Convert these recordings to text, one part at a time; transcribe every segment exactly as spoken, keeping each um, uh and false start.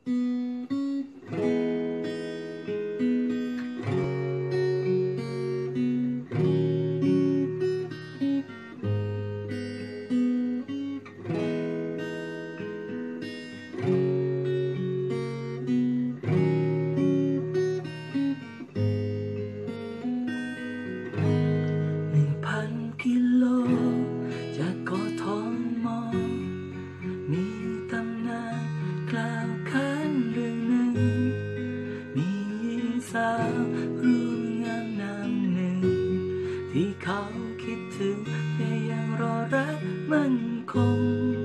กิโลจากกทม.มีตำนานกล่าวขานเรื่องหนึ่งมีหญิงสาวรูปงามนามหนึ่งที่เขาคิดถึงแต่ยังรอรักมั่นคง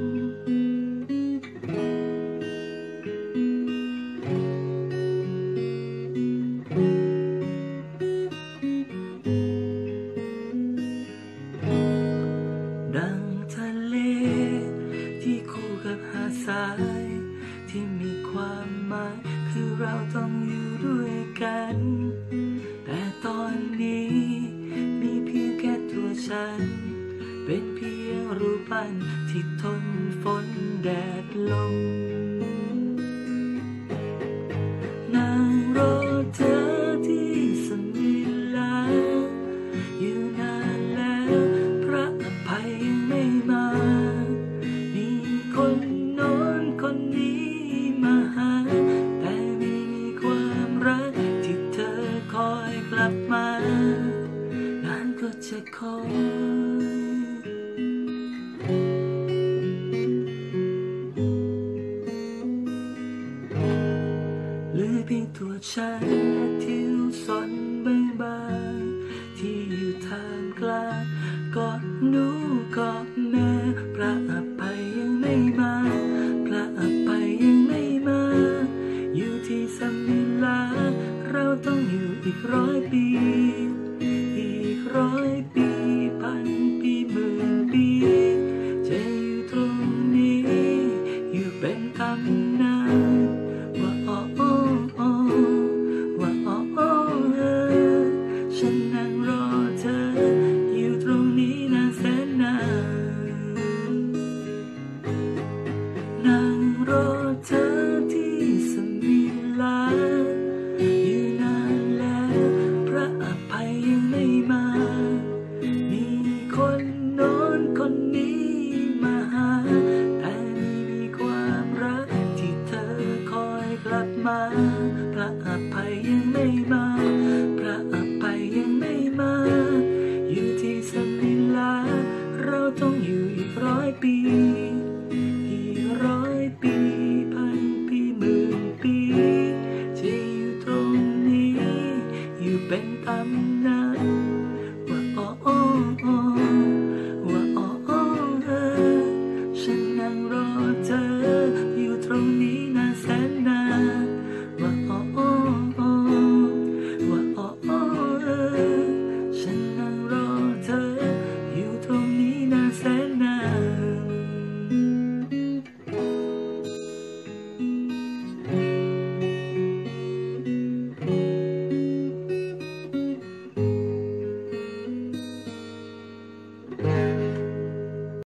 ดังทะเลที่คู่กับหาดทรายที่มีความหมายคือเราต้องอยู่ด้วยกันแต่ตอนนี้มีเพียงแค่ตัวฉันเป็นเพียงรูปปั้นที่ทนฝนแดดลมนั่งรอเธอที่สมิลาอยู่นานแล้วพระอภัยยังไม่มามีคนโน้นคนนี้มาหาแต่ไม่มีความรักที่เธอคอยกลับมานานก็จะคอยเหลือเพียงตัวฉันและทิวสนบางๆที่อยู่ท่ามกลางกอดหนูกอดแม่พระอภัยยังไม่มาพระอภัยยังไม่มาอยู่ที่สมิลาเราต้องอยู่อีกร้อยปีอีกร้อยปีพันปีหมื่นปีจะอยู่ตรงนี้อยู่เป็นตำนานว่าอ๋ออ๋ออ๋อว่าอ๋ออ๋อฉันนั่งรอเธออยู่ตรงนี้นานแสนนานนั่งรอเธอ